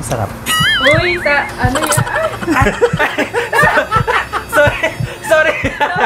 Masarap. Uy, ano yan? Sorry! Sorry!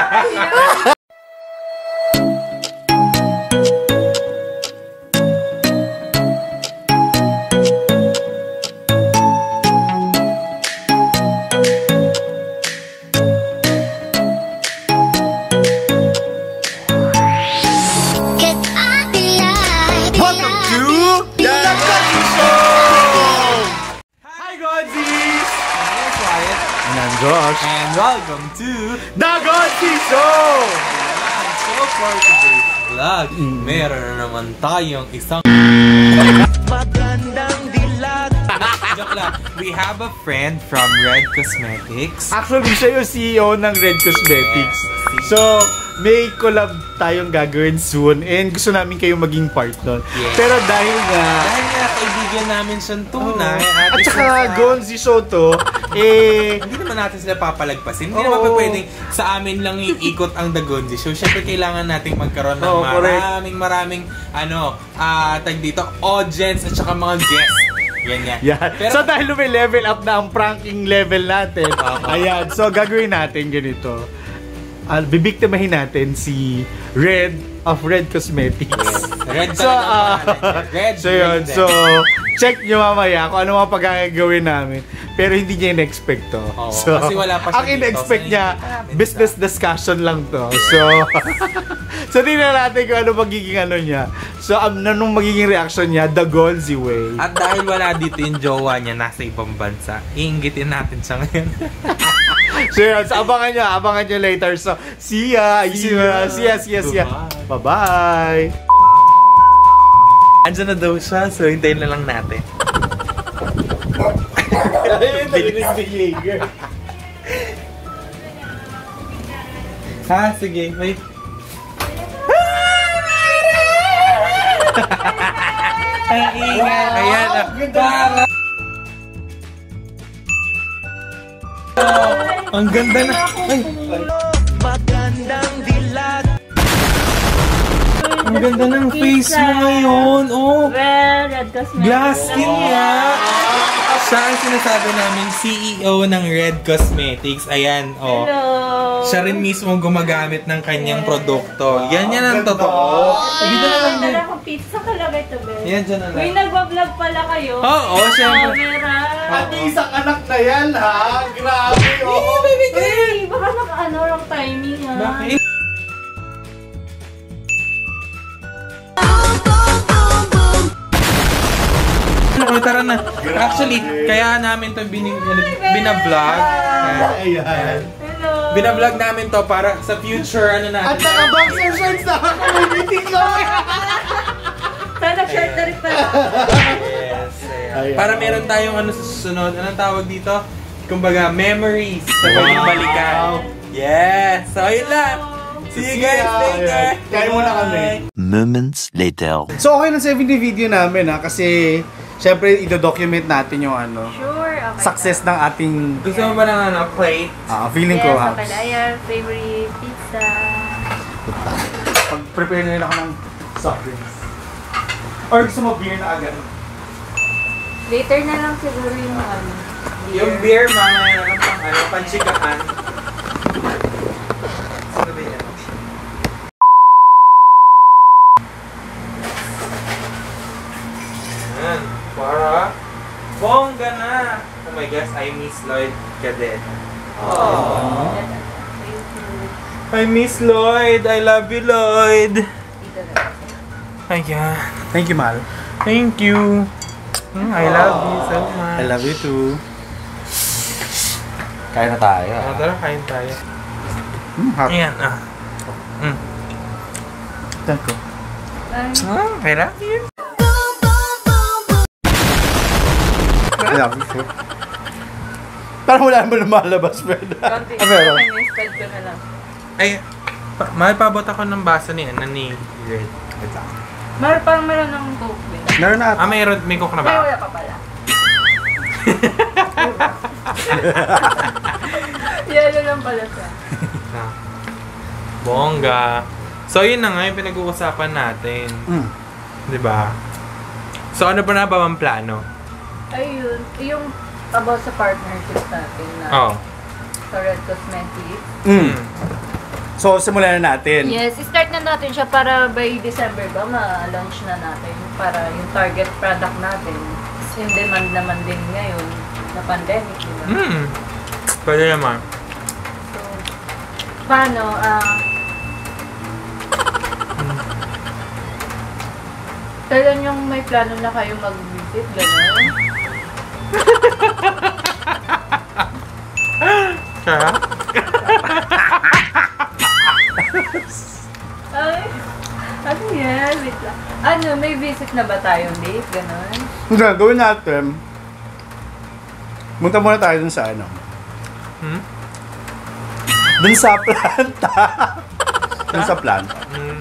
Josh. And welcome to The Gonzi Show! So for today's vlog, meron na naman tayong isang magandang dilag. Joke lang. We have a friend from Red Cosmetics. Actually, siya yung CEO ng Red Cosmetics. Yes. So, may collab tayong gagawin soon and gusto namin kayong maging part nun. Yes. Pero dahil nga kaibigan namin siyang tunay. At saka Gonzi Show to, hindi naman natin sila papalagpasin. Hindi naman pwedeng sa amin lang iikot ang The Gonzi Show. Siyempre kailangan nating magkaroon ng maraming tag dito, audience at saka mga guests. Yan. Pero, so dahil may level up na ang pranking level natin, ayan, so gagawin natin ganito. Bibiktimahin natin si Red of Red Cosmetics. Yes. Red so, Red. So yun, so check nyo mamaya kung ano mga pagkakagawin namin. Pero hindi niya in-expect to. So, kasi wala pa siya ang in-expect niya, business discussion lang to. So tingnan natin kung ano magiging ano niya. So, anong magiging reaction niya, the Gonzi way. At dahil wala dito yung jowa niya, nasa ibang bansa, iinggitin natin siya ngayon. So yun, so abangan nyo later. So, see ya. Bye-bye. Andiyan na daw siya, so hintayin na lang natin. Ha, sige, wait. Ang ingat. Ayan. Ang ganda na. Ay. Magandang dilag. Ang ganda ng face mo ngayon. Oh. Well, Red Cosmetics. Glass skin niya. Siya ang sinasabi namin CEO ng Red Cosmetics. Ayan, oh. Hello. Siya rin mismo gumagamit ng kanyang produkto. Yan ang totoo. Dito na lang din. Akong pizza kalagay to, be. Yan, dyan na lang. Uy, nagbablog pala kayo. Oo, syempre. At isang anak na yan, ha? Grabe, oh. Uy, baka wrong timing, ha? Bakit? Tara na. Actually, kaya namin ito binablog. Ayan. Hello. Binablog namin to para sa future, ano natin. At naka-boxer shorts na ako. May meeting ko. Sana shirt na rin pala. Yes. Para meron tayong ano sa susunod. Anong tawag dito? Kumbaga, memories na pwedeng balikan. Yes. So, yun lang. See you guys later. Kain muna kami. Moments later. So, okay na 70 video namin, ha? Kasi, syempre, i-document natin yung ano, Sure, okay. success ng ating, Gusto mo ba ng ano, plate? feeling ko, ha? Yes, okay. Ayan, favorite pizza. Pag-prepare na rin ako ng soft drinks. Or gusto mo beer na agad? Later na lang siguro yung ano. Yung beer, mamaya na lang panchikahan. Sino ba yan? Ayan, para bongga na! Oh my gosh, I miss Lloyd Cadet. Oh. I miss Lloyd! I love you, Lloyd! Ayan. Thank you, Mal. Thank you! I love you so much. I love you too. Kain na tayo. Tara, kain tayo. Hot. Ayan, Thank you. I love you. I love you too. Parang wala naman lumalabas, Fred. Pero? Spell ko na lang. Ay, mahal pabot ako ng baso ni Red. Parang meron ng coke din. Meron na. Mayroon, may coke na Ay, ba? wala pa pala. Yelo lang pala siya. Bongga. So, yun na nga yung pinag-uusapan natin. Diba? So, ano ba na ba ang plano? Ayun, yung about sa partnership natin na Oh. sa Red Cosmetics. So, simulan na natin. Yes, start na natin siya para by December ba ma-launch na natin para yung target product natin. Yung demand naman din ngayon na pandemic, di ba? Pwede naman. So, paano? Kailan yung may plano na kayo mag-visit, gano'n? Kaya? Ay, ano yan? Wait lang. Ano, may visit na ba tayong date, gano'n? Hindi, gawin natin. Munta muna tayo dun sa ano. Dun sa planta. Dun sa planta.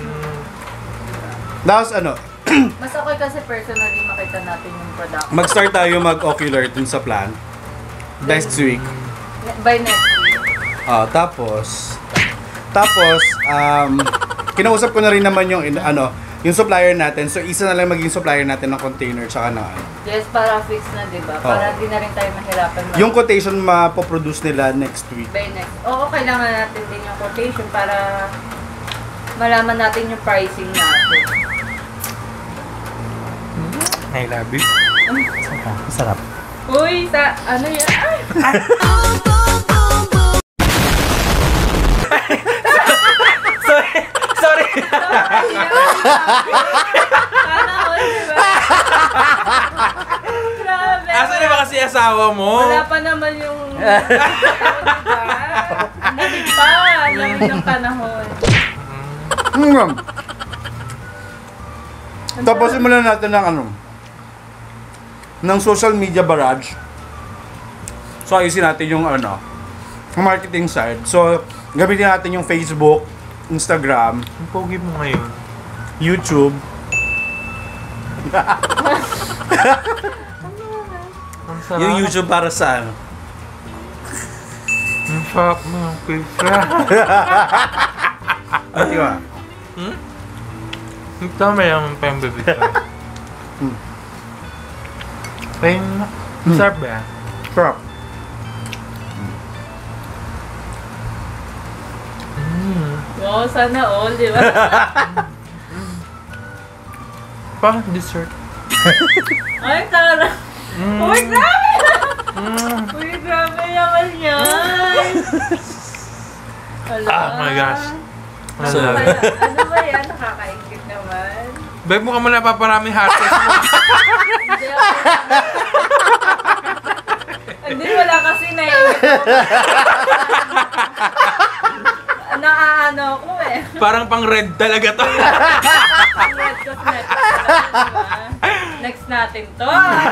Tapos ano, Mas okay kasi personally makita natin yung product. mag-start tayo mag-ocular dun sa plant. Next week. By next week. Tapos, kinausap ko na rin naman yung, yung supplier natin. So, isa na lang maging supplier natin ng container tsaka na ano. Yes, para fix na, di ba? Para di na rin tayo mahirapan. Yung quotation mapoproduce nila next week. By next. Oo, kailangan natin din yung quotation para malaman natin yung pricing natin. I love you. Sarap. Uy, ano yan? Ay! Sorry. Sana all, di ba? Grabe. Asan na ba kasi asawa mo? Wala pa naman yung... diba? Lamig pa. Lamig ng panahon. Tapos simulan natin ng ng social media barrage. So ayusin natin yung marketing side. So gamitin natin yung Facebook, Instagram, Ang pogi mo ngayon. YouTube. Ang sarap. Yung YouTube para sa Ang sarap mo yung pizza. Di ba? Tama yung pembebe ka. Kaya sarap ba yan? Sarap. Wow, sana all, di ba? Parang dessert. Ay, tara. Uy, grabe! Uy, grabe naman yan! Hala. Oh my gosh. Ano ba yan? Ano ba yan? Nakakaingit naman. Babe, mukhang mo napaparami hot sauce mo. Hindi ako. Hindi, wala kasi naiingit ko. Naaano ko eh. Parang pang red talaga to. Red Cosmetics. Diba? Next natin to.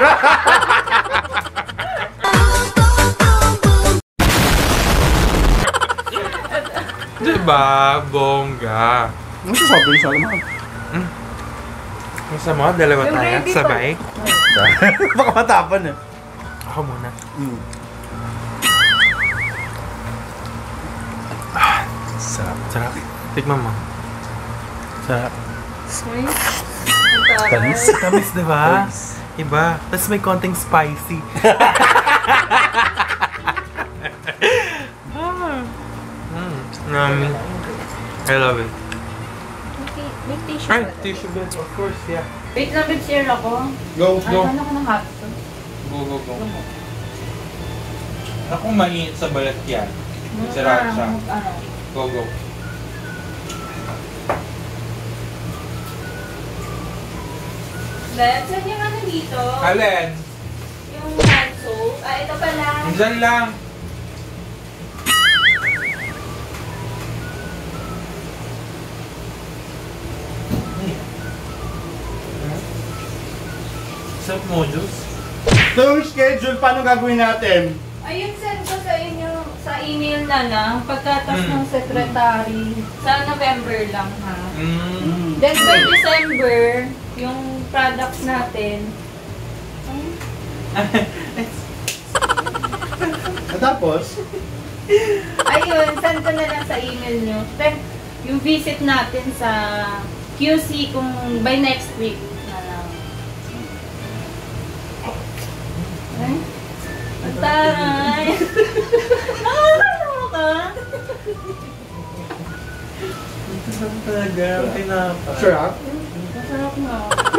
Diba? Bongga. Ano sasabi sa alam mo? Gusto mo? Dalawa Yung tayo? ready Sabay? Baka matapan eh. Ako muna. Sarap. Sarap. Tikman mo. Sarap. Uy, ang taray. Tamis, diba? Iba. Tapos may konting spicy. I love it. May tissue Ay, ba? tissue bed. Of course, yeah. Wait lang, bit share ako. Go, Ay, go. ano ko ng hot sauce? Go. Ako mainit sa balat yan. Sarap siya. Ano? Go. Then, saan yung ano dito? Alin? Yung hot soap. Ah, ito pala. Diyan lang. Soap modules? So yung schedule, paano gagawin natin? Ayun, send ko sa inyo sa email na lang. Pagkatas ng secretary. Sa November lang, ha? Then by December, yung products natin. Tapos? Ayun, send ko na lang sa email nyo. Then, yung visit natin sa QC kung by next week na lang. Taray! Nakakalawa ka? Saan talaga? Pinapa. Sure ha? Masarap na.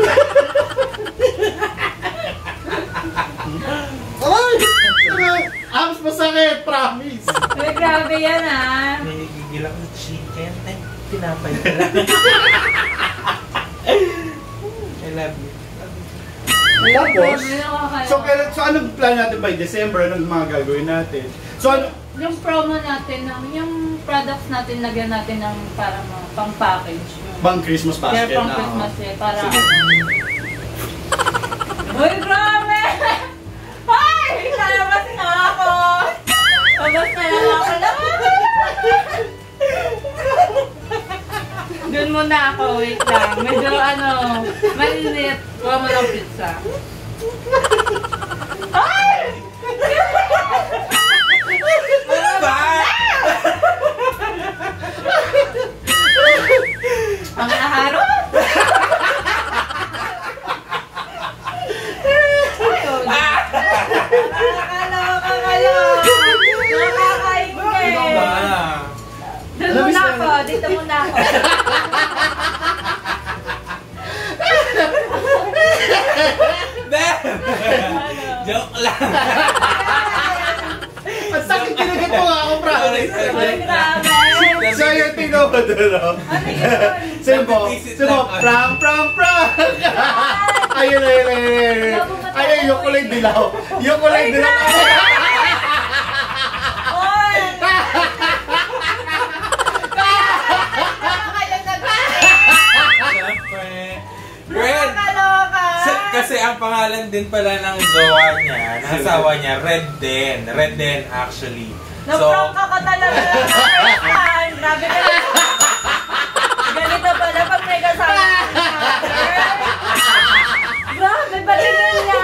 Ay! Abs masakit, promise! Uy, grabe yan ah. Nanigigil ako sa chicken. Ay, pinapay ka lang. I love you. Tapos, Nakakalawa. so anong plan natin by December? Anong mga gagawin natin? So ano? Yung promo natin, yung products natin, lagyan natin ng para mga pang-package. Bang Christmas basket Kaya pang na. Christmas eh, para Sige. Uy, grabe! Ay! Lalabas na ako! Labas na lang ako. Doon muna ako, wait lang. Medyo malinit. Kuha mo ng pizza. Ay! Ang naharot! Doon muna ako, dito muna ako. Joke lang. Ang sakit kinagat mo nga ako, promise! Ay, grabe! So yung tingnan mo doon, no? Ano yun? Sumo, prank! Ayun, ayun, yung kulay dilaw. Yung kulay dilaw. Oy! Siyempre. Red! Nakakaloka! Kasi ang pangalan din pala ng jowa niya, ng asawa niya, Red Den. Red Den actually. Na-prank ka talaga. Grabe ka lang. Ganito pala pag may kasama. Grabe, baligyan niya.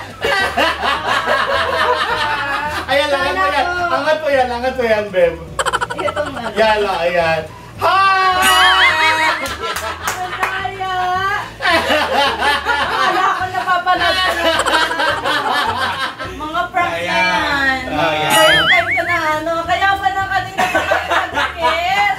Ayan lang, angat mo yan, Beb. Itong ano. Yan lang, ayan. Ang daya. Wala ko napapanood ko na. Mga prank na yan. Ayan. Kaya time ko na kaya pa na kanina pagkakagit.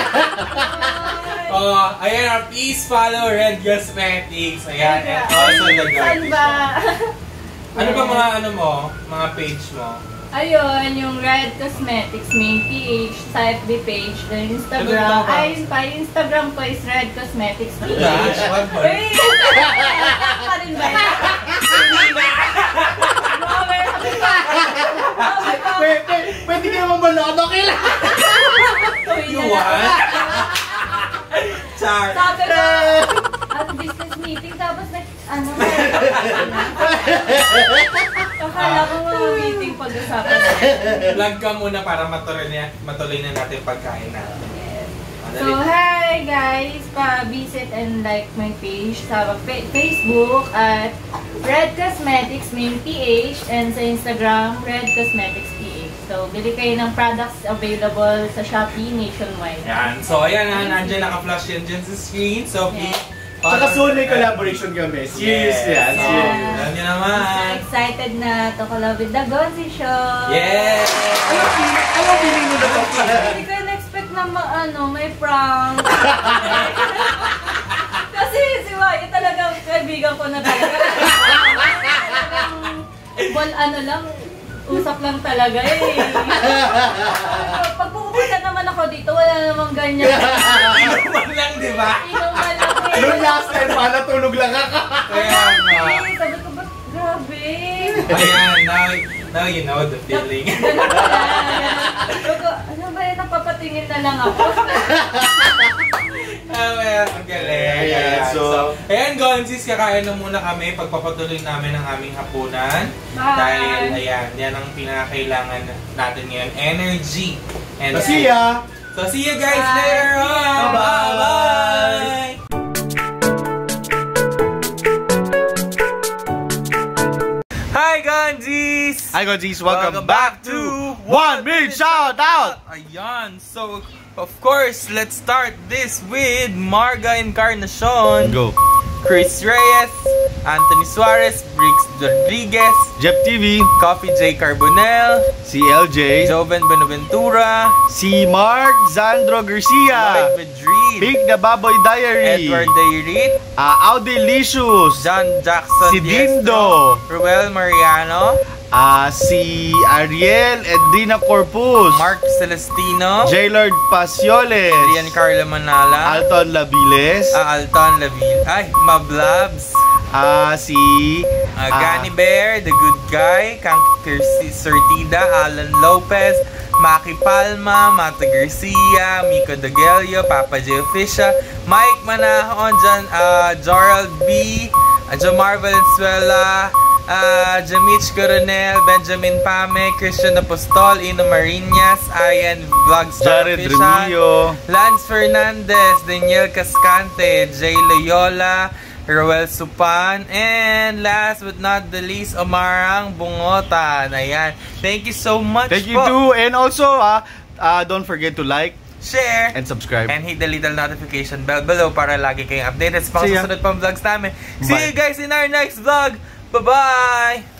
Oh, ayan, please follow Red Cosmetics. Ayan, and also the Saan Garden ba? Shop. Ano ba mga page mo? Ayun, yung Red Cosmetics main PH, sa FB page, then Instagram. Ayun pa, yung Instagram ko is Red Cosmetics PH. Gosh, wag mo. Uy! Pa rin ba yun? Grabe, sabi pa. Pwede ka naman manood, okay lang. You want? Char. Sabi ko, at business meeting, tapos akala ko mga meeting pag-usapan. Vlog ka muna para matuloy na natin pagkain natin. So, hi guys! Pa-visit and like my page sa Facebook at Red Cosmetics main PH and sa Instagram, Red Cosmetics PH. So, bili kayo ng products available sa Shopee nationwide. Yan. So, ayan na. Nandiyan naka-flash yan dyan sa screen. So, please. Saka soon may collaboration kami. Serious yan. Alam niyo naman. So excited na to collab with the Gonzi Show. Yeah! Ano pili mo na to? Hindi ko na-expect na may prank. Kasi si Wai talagang kaibigan ko na talaga. Lang, usap lang talaga eh. Pag pupunta naman ako dito, wala namang ganyan. Inuman lang, di ba? Inuman lang eh. Noong last time pa, natulog lang ako. Kaya nga. Sabi ko, ba't grabe? Ayan, now you know the feeling. Ganun pala. Sabi ko, ano ba yun? Napapatingin na lang ako. Well, ang galing. Ayan, so- ayan, Gonzis, kakain na muna kami. Pagpapatuloy namin ang aming hapunan. Bye! Dahil, ayan, yan ang pinakailangan natin ngayon. Energy. And See ya! So, see you guys Bye. later on! Bye-bye. Bye! Hi, Gonzis! Hi Gonzis, welcome back to One Big Shout Out! Ayan, so of course, let's start this with Marga Encarnacion. Go! Chris Reyes, Anthony Suarez, Briggs Rodriguez, Jeff TV, Coffee J. Carbonell, si LJ, Joven Benaventura, si Mark Zandro Garcia, Lloyd Madrid, Big na Baboy Diary, Edward Dayrit, Audelicious, John Jackson si Diestro, Dindo, Ruel Mariano, si Ariel Edrina Corpus, Mark Celestino, Jaylord Pasioles, Rian Carla Manala, Alton Labiles, Alton Laville, Mablabs, si Gani Bear, The Good Guy, Kanki Sortida, Alan Lopez, Maki Palma, Mata Garcia, Miko Dagelio, Papa J. Official, Mike Manahon, Jorald B, Jomar Valenzuela, Jamich Coronel, Benjamin Pame, Christian Apostol, Ino Marinas, Ian Vlogstar Jared Official, Remillo, Lance Fernandez, Daniel Cascante, Jay Loyola, Roel Supan, and last but not the least, Omarang Bungotan. Ayan. Thank you so much. thank you po. too, and also don't forget to like Share and subscribe. and hit the little notification bell below para lagi kayong updated sa mga See ya. susunod pang vlogs namin. See Bye. you guys in our next vlog. Bye-bye!